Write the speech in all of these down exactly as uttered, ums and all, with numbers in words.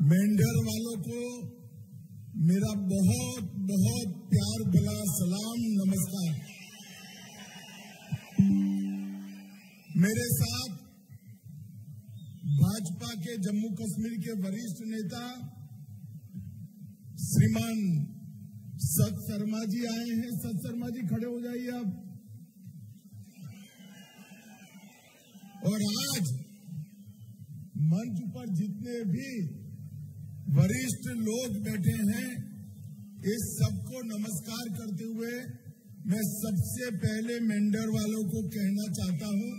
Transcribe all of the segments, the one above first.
मेंढर वालों को मेरा बहुत बहुत प्यार भरा सलाम नमस्कार। मेरे साथ भाजपा के जम्मू कश्मीर के वरिष्ठ नेता श्रीमान सत शर्मा जी आए हैं। सत शर्मा जी खड़े हो जाइए आप। और आज मंच पर जितने भी वरिष्ठ लोग बैठे हैं, इस सबको नमस्कार करते हुए मैं सबसे पहले मेंढर वालों को कहना चाहता हूं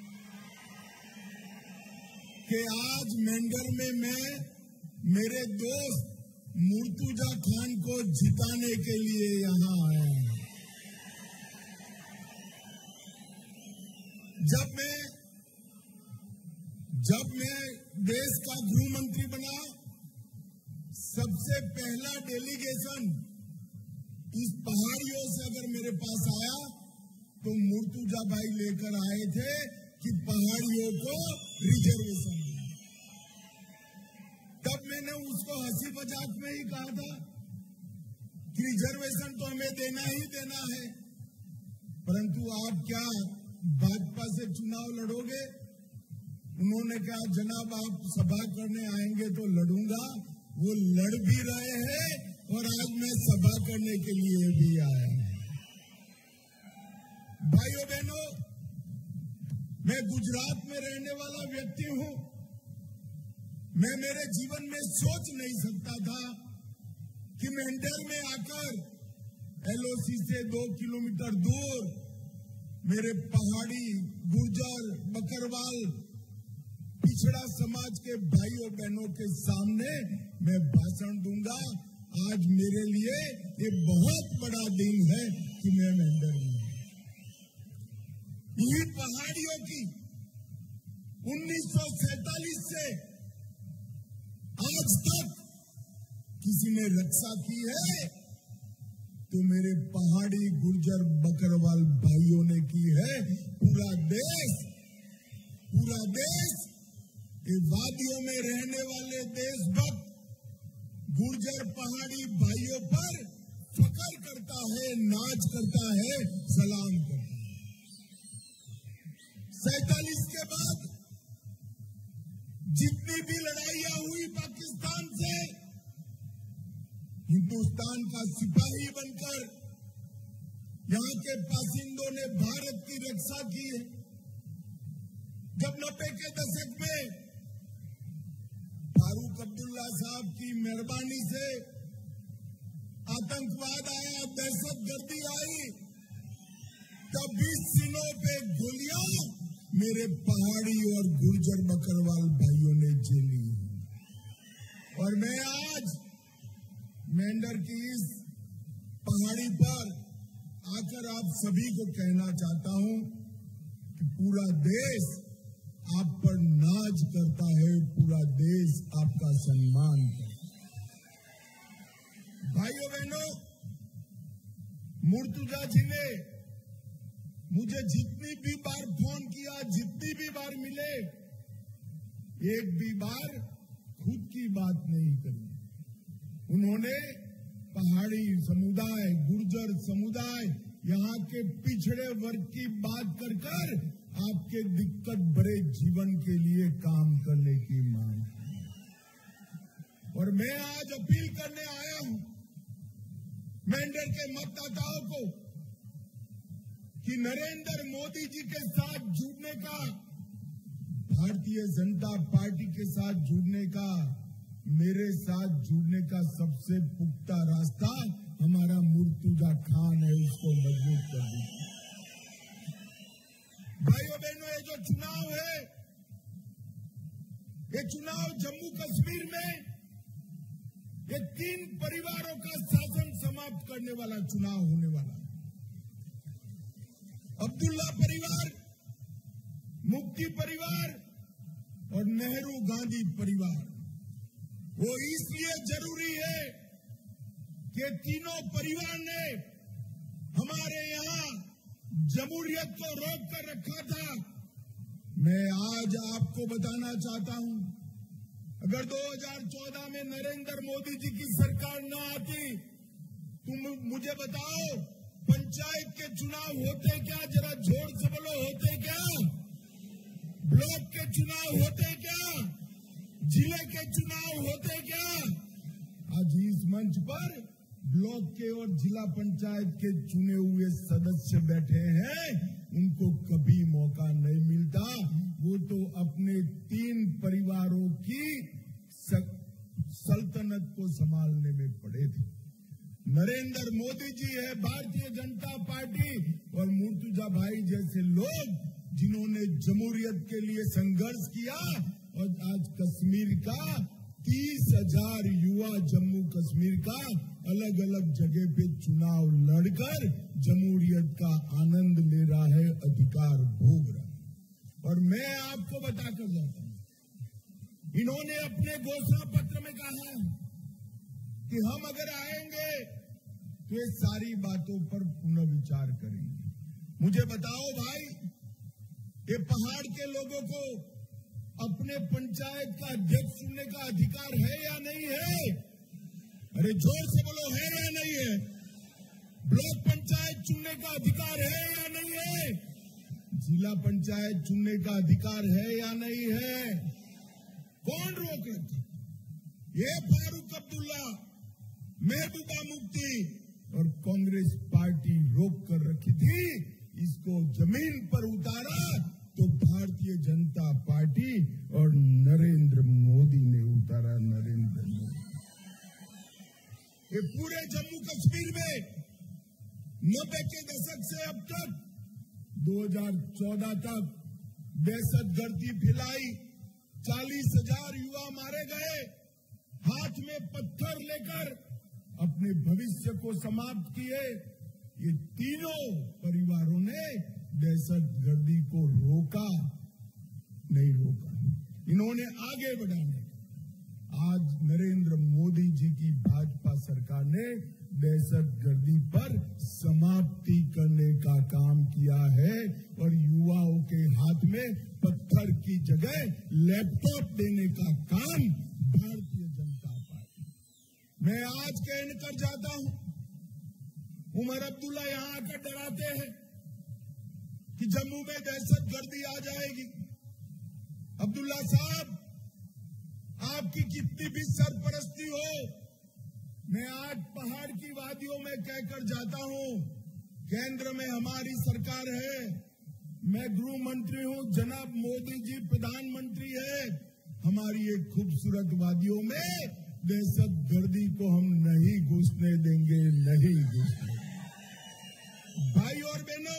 कि आज मेंढर में मैं मेरे दोस्त मुर्तुजा खान को जिताने के लिए यहां आया हूं। जब मैं जब मैं देश का गृह मंत्री बना, सबसे पहला डेलीगेशन इस पहाड़ियों से अगर मेरे पास आया तो मुर्तुजा भाई लेकर आए थे कि पहाड़ियों को रिजर्वेशन। तब मैंने उसको हंसी मजाक में ही कहा था कि रिजर्वेशन तो हमें देना ही देना है, परंतु आप क्या भाजपा से चुनाव लड़ोगे? उन्होंने कहा जनाब आप सभा करने आएंगे तो लड़ूंगा। वो लड़ भी रहे हैं और आज मैं सभा करने के लिए भी आया हूं। भाइयों बहनों, मैं गुजरात में रहने वाला व्यक्ति हूं। मैं मेरे जीवन में सोच नहीं सकता था कि मेंढर में आकर एलओसी से दो किलोमीटर दूर मेरे पहाड़ी, गुर्जर, बकरवाल, पिछड़ा समाज के भाइयों बहनों के सामने मैं भाषण दूंगा। आज मेरे लिए ये बहुत बड़ा दिन है कि मैं मेंढर हूं। ये पहाड़ियों की उन्नीस सौ सैतालीस से आज तक किसी ने रक्षा की है तो मेरे पहाड़ी, गुर्जर, बकरवाल भाइयों ने की है। पूरा देश पूरा देश ये वादियों में रहने वाले देशभक्त गुर्जर पहाड़ी भाइयों पर फख्र करता है, नाच करता है, सलाम करता है। सैतालीस के बाद जितनी भी लड़ाइयां हुई पाकिस्तान से, हिंदुस्तान का सिपाही बनकर यहां के बासिंदों ने भारत की रक्षा की है। जब नब्बे के दशक में फारूक अब्दुल्ला साहब की मेहरबानी से आतंकवाद आया, दहशतगर्दी आई, तब भी सीनों पे गोलियां मेरे पहाड़ी और गुर्जर बकरवाल भाइयों ने झेली। और मैं आज मेंढर की इस पहाड़ी पर आकर आप सभी को कहना चाहता हूं कि पूरा देश आप पर नाज करता है, पूरा देश आपका सम्मान करता है। भाइयों बहनों, मुर्तुजा जी ने मुझे जितनी भी बार फोन किया, जितनी भी बार मिले, एक भी बार खुद की बात नहीं करी। उन्होंने पहाड़ी समुदाय, गुर्जर समुदाय, यहाँ के पिछड़े वर्ग की बात कर कर आपके दिक्कत भरे जीवन के लिए काम करने की मांग की। और मैं आज अपील करने आया हूं मेंढर के मतदाताओं को कि नरेंद्र मोदी जी के साथ जुड़ने का, भारतीय जनता पार्टी के साथ जुड़ने का, मेरे साथ जुड़ने का सबसे पुख्ता रास्ता हमारा मुर्तुजा खान है। इसको मजबूत कर दीजिए। भाइयों बहनों, ये जो चुनाव है, ये चुनाव जम्मू कश्मीर में ये तीन परिवारों का शासन समाप्त करने वाला चुनाव होने वाला है। अब्दुल्ला परिवार, मुफ्ती परिवार और नेहरू गांधी परिवार। वो इसलिए जरूरी है कि तीनों परिवार ने हमारे यहाँ जमहूरियत को रोक कर रखा था। मैं आज आपको बताना चाहता हूं, अगर दो हज़ार चौदह में नरेंद्र मोदी जी की सरकार न आती, तुम मुझे बताओ पंचायत के चुनाव होते क्या? जरा जोर से बोलो, होते क्या? ब्लॉक के चुनाव होते क्या? जिले के चुनाव होते क्या? आज इस मंच पर ब्लॉक के और जिला पंचायत के चुने हुए सदस्य बैठे हैं, उनको कभी मौका नहीं मिलता। वो तो अपने तीन परिवारों की सल्तनत को संभालने में पड़े थे। नरेंद्र मोदी जी है भारतीय जनता पार्टी और मुर्तुजा भाई जैसे लोग जिन्होंने जमहूरियत के लिए संघर्ष किया और आज कश्मीर का तीस हजार युवा जम्मू कश्मीर का अलग अलग जगह पे चुनाव लड़कर जमहूरियत का आनंद ले रहा है, अधिकार भोग रहा है। और मैं आपको बताकर जाता हूं, इन्होंने अपने घोषणा पत्र में कहा कि हम अगर आएंगे तो ये सारी बातों पर पुनः विचार करेंगे। मुझे बताओ भाई, ये पहाड़ के लोगों को अपने पंचायत का अध्यक्ष चुनने का अधिकार है या नहीं है? अरे जोर से बोलो, है या नहीं है? ब्लॉक पंचायत चुनने का अधिकार है या नहीं है? जिला पंचायत चुनने का अधिकार है या नहीं है? कौन रोक रखा? ये फारूक अब्दुल्ला, महबूबा मुफ्ती और कांग्रेस पार्टी रोक कर रखी थी। इसको जमीन पर उतारा तो भारतीय जनता पार्टी और नरेंद्र मोदी ने उतारा। नरेंद्र मोदी ये पूरे जम्मू कश्मीर में नब्बे के दशक से अब तक दो हज़ार चौदह तक दहशतगर्दी फैलाई, चालीस हजार युवा मारे गए, हाथ में पत्थर लेकर अपने भविष्य को समाप्त किए। ये तीनों परिवारों ने दहशतगर्दी को रोका नहीं रोका, इन्होंने आगे बढ़ाने। आज नरेंद्र मोदी जी की भाजपा सरकार ने दहशतगर्दी पर समाप्ति करने का काम किया है और युवाओं के हाथ में पत्थर की जगह लैपटॉप देने का काम भारतीय जनता पार्टी। मैं आज कहने कर जाता हूं, उमर अब्दुल्ला यहां आकर डराते हैं कि जम्मू में दहशतगर्दी आ जाएगी। अब्दुल्ला साहब, आपकी कितनी भी सरपरस्ती हो, मैं आज पहाड़ की वादियों में कहकर जाता हूं, केंद्र में हमारी सरकार है, मैं गृह मंत्री हूं, जनाब मोदी जी प्रधानमंत्री है। हमारी एक खूबसूरत वादियों में दहशतगर्दी को हम नहीं घुसने देंगे, नहीं घुसने। भाई और बहनों,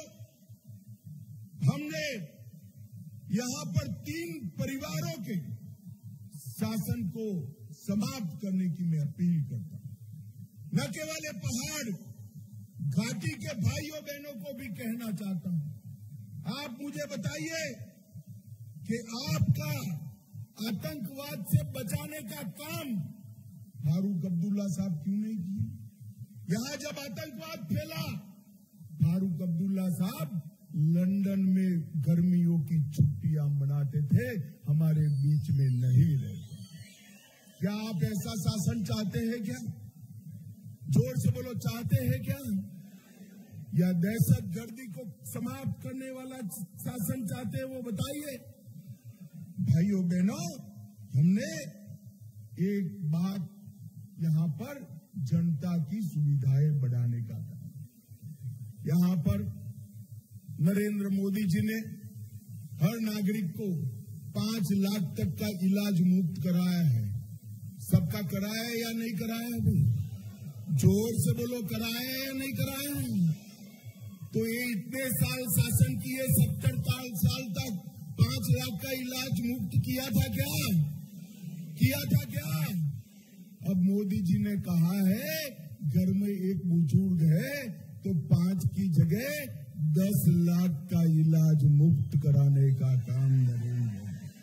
हमने यहां पर तीन परिवारों के शासन को समाप्त करने की मैं अपील करता हूं। न केवल ये पहाड़, घाटी के भाइयों बहनों को भी कहना चाहता हूं, आप मुझे बताइए कि आपका आतंकवाद से बचाने का काम फारूक अब्दुल्ला साहब क्यों नहीं किए? यहां जब आतंकवाद फैला, फारूक अब्दुल्ला साहब लंदन में गर्मियों की छुट्टियां मनाते थे, हमारे बीच में नहीं रहे। क्या आप ऐसा शासन चाहते हैं क्या? जोर से बोलो, चाहते हैं क्या? या दहशतगर्दी को समाप्त करने वाला शासन चाहते हैं? वो बताइए। भाइयों बहनों, हमने एक बात यहां पर जनता की सुविधाएं बढ़ाने का था। यहां पर नरेंद्र मोदी जी ने हर नागरिक को पांच लाख तक का इलाज मुफ्त कराया है। सबका कराया है या नहीं कराया? अभी जोर से बोलो, कराया है या नहीं कराया? तो ये इतने साल शासन किए, सत्तर साल तक पांच लाख का इलाज मुफ्त किया था क्या? किया था क्या? अब मोदी जी ने कहा है, घर में एक बुजुर्ग है तो पांच की जगह दस लाख का इलाज मुफ्त कराने का काम नरेंद्र।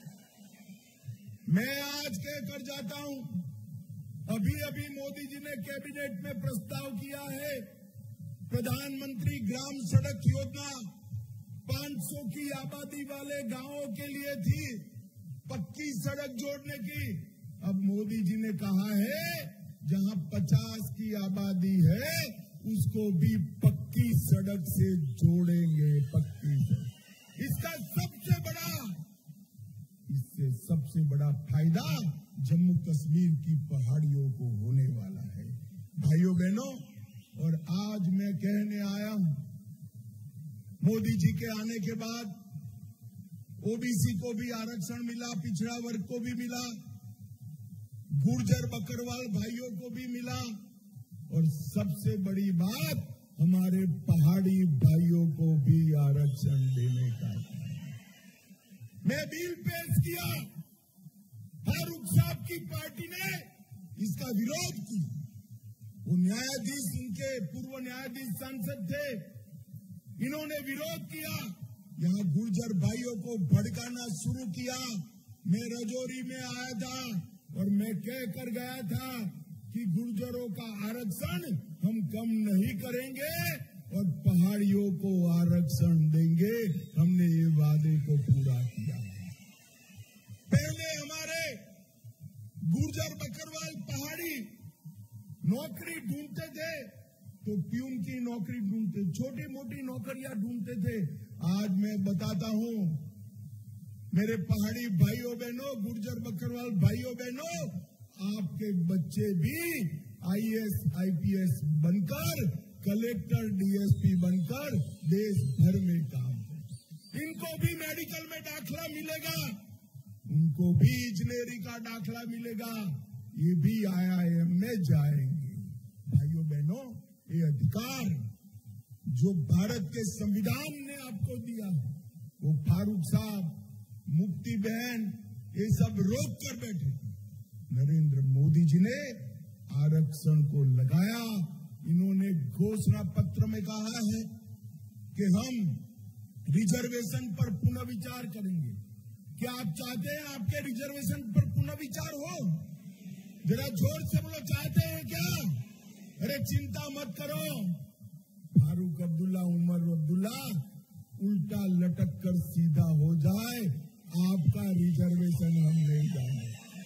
मैं आज कहकर जाता हूं, अभी अभी मोदी जी ने कैबिनेट में प्रस्ताव किया है, प्रधानमंत्री ग्राम सड़क योजना पांच सौ की आबादी वाले गांवों के लिए थी, पक्की सड़क जोड़ने की। अब मोदी जी ने कहा है जहां पचास की आबादी है उसको भी पक्की सड़क से जोड़ेंगे, पक्की सड़क। इसका सबसे बड़ा इससे सबसे बड़ा फायदा जम्मू कश्मीर की पहाड़ियों को होने वाला है। भाइयों बहनों, और आज मैं कहने आया हूं, मोदी जी के आने के बाद ओबीसी को भी आरक्षण मिला, पिछड़ा वर्ग को भी मिला, गुर्जर बकरवाल भाइयों को भी मिला, और सबसे बड़ी बात हमारे पहाड़ी भाइयों को भी आरक्षण देने का। मैं बिल पेश किया, फारूक साहब की पार्टी ने इसका विरोध किया। वो न्यायाधीश, इनके पूर्व न्यायाधीश सांसद थे, इन्होंने विरोध किया, यहाँ गुर्जर भाइयों को भड़काना शुरू किया। मैं रजौरी में आया था और मैं कह कर गया था कि गुर्जरों का आरक्षण हम कम नहीं करेंगे और पहाड़ियों को आरक्षण देंगे। हमने ये वादे को पूरा किया। पहले हमारे गुर्जर बकरवाल पहाड़ी नौकरी ढूंढते थे तो प्यून की नौकरी ढूंढते, छोटी मोटी नौकरियां ढूंढते थे। आज मैं बताता हूं मेरे पहाड़ी भाइयों बहनों, गुर्जर बकरवाल भाइयों बहनों, आपके बच्चे भी आईएएस आईपीएस बनकर, कलेक्टर डीएसपी बनकर देश भर में काम करें। इनको भी मेडिकल में दाखला मिलेगा, उनको भी इंजीनियरिंग का दाखला मिलेगा, ये भी आईआईएम में जाएंगे। भाइयों बहनों, ये अधिकार जो भारत के संविधान ने आपको दिया, वो फारूक साहब, मुफ्ती बहन, ये सब रोक कर बैठे। नरेंद्र मोदी जी ने आरक्षण को लगाया। इन्होंने घोषणा पत्र में कहा है कि हम रिजर्वेशन पर पुनः विचार करेंगे। क्या आप चाहते हैं आपके रिजर्वेशन पर पुनः विचार हो? जरा जोर से बोलो, चाहते हैं क्या? अरे चिंता मत करो, फारूक अब्दुल्ला, उमर अब्दुल्ला उल्टा लटक कर सीधा हो जाए, आपका रिजर्वेशन हम नहीं जाएंगे।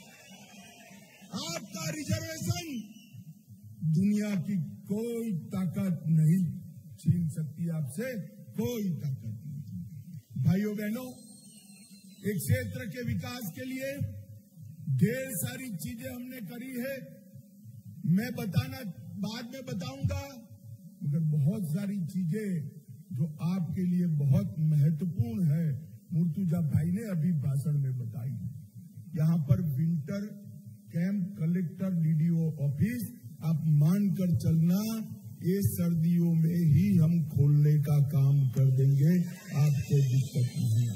आपका रिजर्वेशन दुनिया की कोई ताकत नहीं छीन सकती आपसे, कोई ताकत नहीं। भाइयों बहनों, एक क्षेत्र के विकास के लिए ढेर सारी चीजें हमने करी है। मैं बताना बाद में बताऊंगा, मगर बहुत सारी चीजें जो आपके लिए बहुत महत्वपूर्ण है, मुर्तुजा भाई ने अभी भाषण में बताई। यहाँ पर winter camp, collector, DDO office, आप मानकर चलना, ये सर्दियों में ही हम खोलने का काम कर देंगे, आपको दिक्कत नहीं।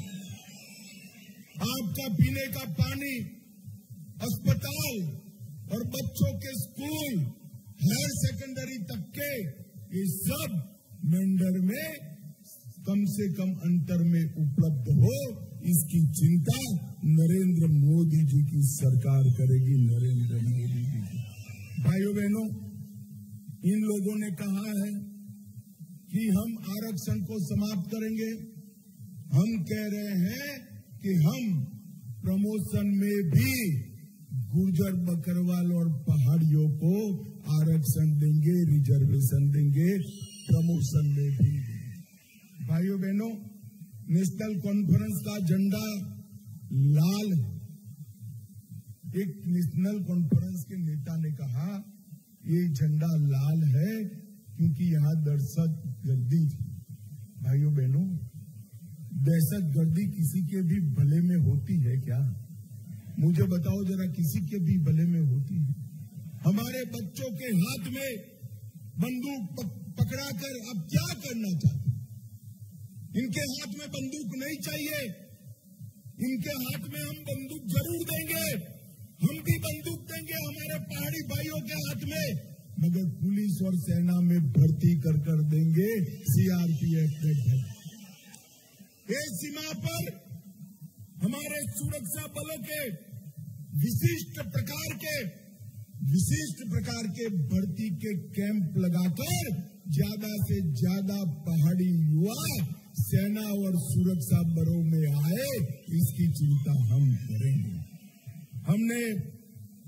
आपका पीने का पानी, अस्पताल और बच्चों के स्कूल, हायर सेकेंडरी तक के, ये सब मेंढर में कम से कम अंतर में उपलब्ध हो, इसकी चिंता नरेंद्र मोदी जी की सरकार करेगी। नरेंद्र मोदी जी की। भाइयों बहनों, इन लोगों ने कहा है कि हम आरक्षण को समाप्त करेंगे। हम कह रहे हैं कि हम प्रमोशन में भी गुर्जर बकरवाल और पहाड़ियों को आरक्षण देंगे, रिजर्वेशन देंगे, प्रमोशन में भी। भाइयों बहनों, नेशनल कॉन्फ्रेंस का झंडा लाल है। एक नेशनल कॉन्फ्रेंस के नेता ने कहा ये झंडा लाल है क्योंकि यहाँ दहशत गर्दी थी। भाइयों बहनों, दहशत गर्दी किसी के भी भले में होती है क्या? मुझे बताओ जरा, किसी के भी भले में होती है? हमारे बच्चों के हाथ में बंदूक पकड़ाकर अब क्या करना चाहते? इनके हाथ में बंदूक नहीं चाहिए, इनके हाथ में हम बंदूक जरूर देंगे, हम भी बंदूक देंगे हमारे पहाड़ी भाइयों के हाथ में, मगर पुलिस और सेना में भर्ती कर कर देंगे, सीआरपीएफ में भर्ती। इस सीमा पर हमारे सुरक्षा बलों के विशिष्ट प्रकार के विशिष्ट प्रकार के भर्ती के कैंप लगाकर ज्यादा से ज्यादा पहाड़ी युवा सेना और सुरक्षा बलों में आए, इसकी चिंता हम करेंगे। हमने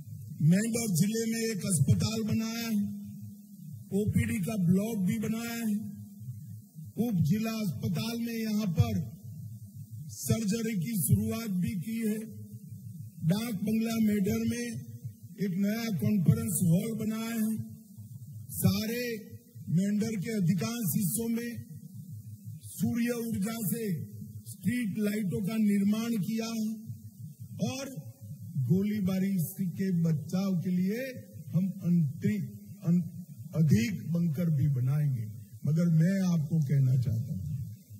मेंढर जिले में एक अस्पताल बनाया है, ओपीडी का ब्लॉक भी बनाया है। उप जिला अस्पताल में यहां पर सर्जरी की शुरुआत भी की है। डाक बंगला मेंढर में एक नया कॉन्फ्रेंस हॉल बनाया है। सारे मेंढर के अधिकांश हिस्सों में सूर्य ऊर्जा से स्ट्रीट लाइटों का निर्माण किया है और गोलीबारी के बचाव के लिए हम अंतरिम अधिक बंकर भी बनाएंगे। मगर मैं आपको कहना चाहता हूं,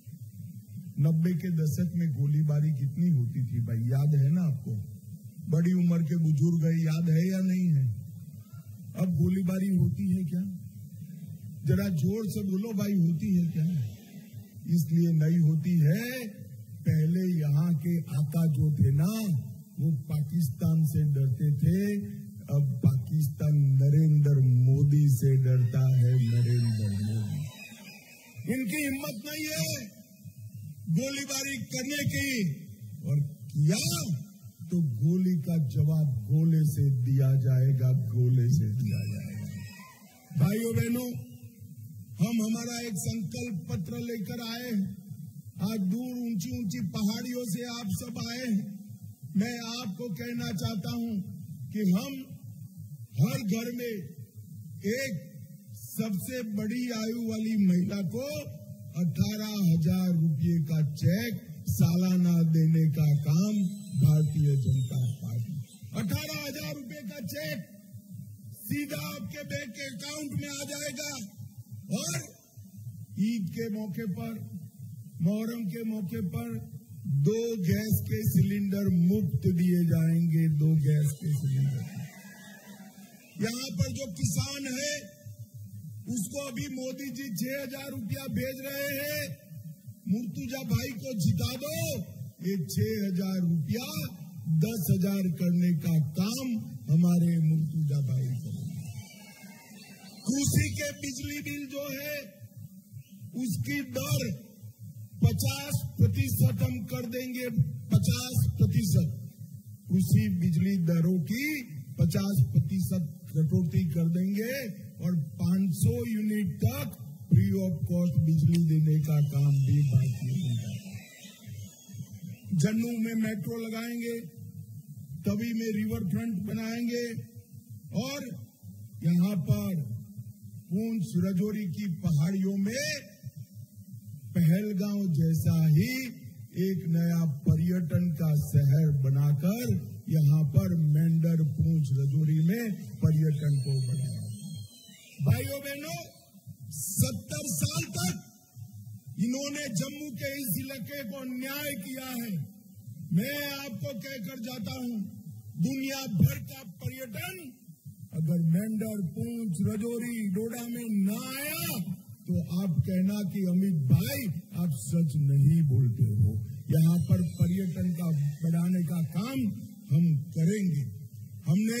नब्बे के दशक में गोलीबारी कितनी होती थी भाई, याद है ना आपको? बड़ी उम्र के बुजुर्ग है, याद है या नहीं है? अब गोलीबारी होती है क्या? जरा जोर से बोलो भाई, होती है क्या? इसलिए नहीं होती है, पहले यहाँ के आका जो थे ना, वो पाकिस्तान से डरते थे। अब पाकिस्तान नरेंद्र मोदी से डरता है। नरेंद्र मोदी, इनकी हिम्मत नहीं है गोलीबारी करने की, और किया तो गोली का जवाब गोले से दिया जाएगा, गोले से दिया जाएगा। भाइयों बहनों, हम हमारा एक संकल्प पत्र लेकर आए हैं। आज दूर ऊंची ऊंची पहाड़ियों से आप सब आए हैं। मैं आपको कहना चाहता हूं कि हम हर घर में एक सबसे बड़ी आयु वाली महिला को अठारह हजार रुपये का चेक सालाना देने का काम भारतीय जनता पार्टी, अठारह हजार रुपये का चेक सीधा आपके बैंक अकाउंट में आ जाएगा। और ईद के मौके पर, मोहर्रम के मौके पर दो गैस के सिलेंडर मुफ्त दिए जाएंगे। दो गैस के सिलेंडर। यहाँ पर जो किसान है उसको अभी मोदी जी छह हजार रुपया भेज रहे हैं। मुर्तुजा भाई को जिता दो, ये छह हजार रुपया दस हजार करने का काम हमारे मुर्तुजा भाई करेंगे। कृषि के बिजली बिल जो है उसकी दर पचास प्रतिशत हम कर देंगे। पचास प्रतिशत कृषि बिजली दरों की पचास प्रतिशत कटौती कर देंगे और पाँच सौ यूनिट तक फ्री ऑफ कॉस्ट बिजली देने का काम भी बाकी होगा। जन्नू में मेट्रो लगाएंगे, तवी में रिवर फ्रंट बनाएंगे और यहाँ पर पूंछ राजौरी की पहाड़ियों में पहलगांव जैसा ही एक नया पर्यटन का शहर बनाकर यहाँ पर मेंढर पूंछ राजौरी में पर्यटन को बढ़ाया। भाइयों बहनों, सत्तर साल तक इन्होंने जम्मू के इस इलाके को अन्याय किया है। मैं आपको कहकर जाता हूँ, दुनिया भर का पर्यटन अगर मेंढर पूंछ राजौरी डोडा में न आया तो आप कहना कि अमित भाई आप सच नहीं बोलते हो। यहाँ पर पर्यटन का बढ़ाने का काम हम करेंगे। हमने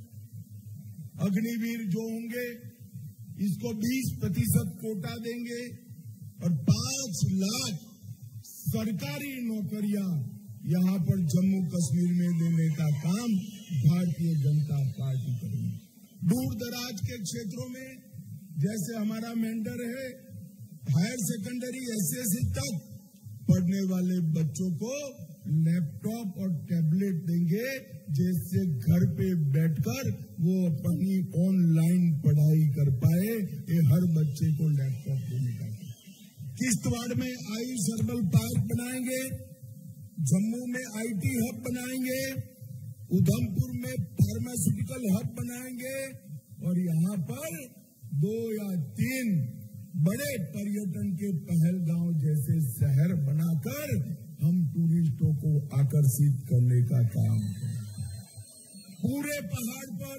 अग्निवीर जो होंगे इसको बीस प्रतिशत कोटा देंगे और पांच लाख सरकारी नौकरियां यहाँ पर जम्मू कश्मीर में देने का काम भारतीय जनता पार्टी करेगी। दूर दराज के क्षेत्रों में जैसे हमारा मेंढर है, हायर सेकेंडरी एसएससी तक पढ़ने वाले बच्चों को लैपटॉप और टैबलेट देंगे, जिससे घर पे बैठकर वो अपनी ऑनलाइन पढ़ाई कर पाए। ये हर बच्चे को लैपटॉप देने का। किश्तवाड़ में आयुष हर्बल पार्क बनाएंगे, जम्मू में आईटी हब बनाएंगे, उधमपुर में फार्मास्यूटिकल हब बनाएंगे और यहाँ पर दो या तीन बड़े पर्यटन के पहलगांव जैसे शहर बनाकर हम टूरिस्टों को आकर्षित करने का काम करें। पूरे पहाड़ पर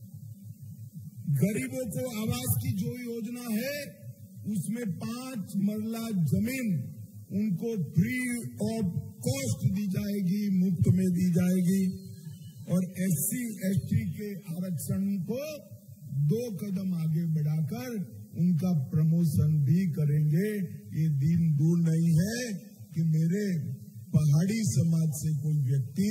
गरीबों को आवास की जो योजना है उसमें पांच मरला जमीन उनको फ्री ऑफ कॉस्ट दी जाएगी, मुफ्त में दी जाएगी। और एससी एसटी के आरक्षण को दो कदम आगे बढ़ाकर उनका प्रमोशन भी करेंगे। ये दिन दूर नहीं है कि मेरे पहाड़ी समाज से कोई व्यक्ति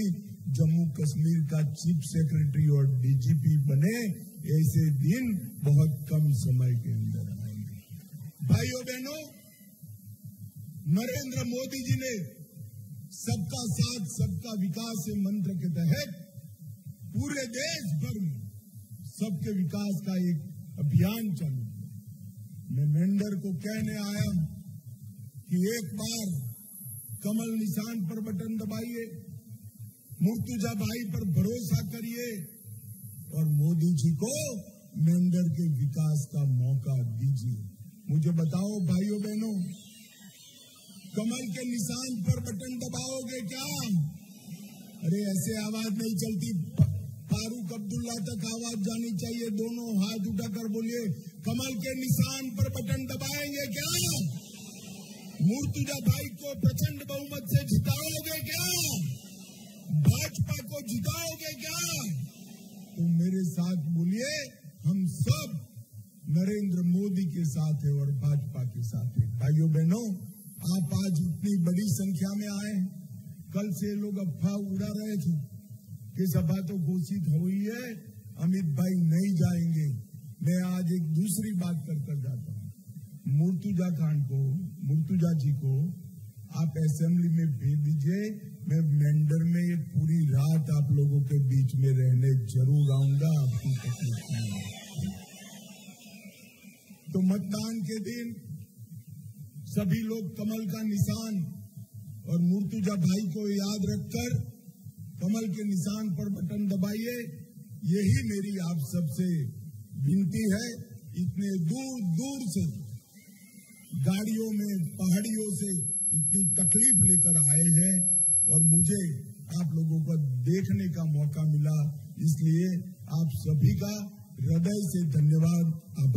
जम्मू कश्मीर का चीफ सेक्रेटरी और डीजीपी बने, ऐसे दिन बहुत कम समय के अंदर आएंगे। भाइयों बहनों, नरेंद्र मोदी जी ने सबका साथ सबका विकास के मंत्र के तहत पूरे देश भर में सबके विकास का एक अभियान चालू किया। मैं मेंढर को कहने आया कि एक बार कमल निशान पर बटन दबाइए, मुर्तुजा भाई पर भरोसा करिए और मोदी जी को मेंढर के विकास का मौका दीजिए। मुझे बताओ भाइयों बहनों, कमल के निशान पर बटन दबाओगे क्या? अरे ऐसे आवाज नहीं चलती, फारूक अब्दुल्ला तक आवाज जानी चाहिए। दोनों हाथ उठाकर बोलिए, कमल के निशान पर बटन दबाएंगे क्या? मुर्तुजा भाई को प्रचंड बहुमत से जिताओगे क्या? भाजपा को जिताओगे क्या? तो मेरे साथ बोलिए, हम सब नरेंद्र मोदी के साथ है और भाजपा के साथ है। भाइयों बहनों, आप आज इतनी बड़ी संख्या में आए। कल से लोग अफवाह उड़ा रहे थे कि सभा तो घोषित हुई है, अमित भाई नहीं जाएंगे। मैं आज एक दूसरी बात कर कर जाता हूँ। मुर्तुजा खान को, मुर्तुजा जी को आप असेंबली में भेज दीजिए। मैं मेंढर में ये पूरी रात आप लोगों के बीच में रहने जरूर आऊंगा, आपकी तकलीफ नहीं। तो मतदान के दिन सभी लोग कमल का निशान और मुर्तुजा भाई को याद रखकर कमल के निशान पर बटन दबाइए। यही मेरी आप सबसे विनती है। इतने दूर दूर से गाड़ियों में, पहाड़ियों से इतनी तकलीफ लेकर आए हैं और मुझे आप लोगों को देखने का मौका मिला, इसलिए आप सभी का हृदय से धन्यवाद, आभार।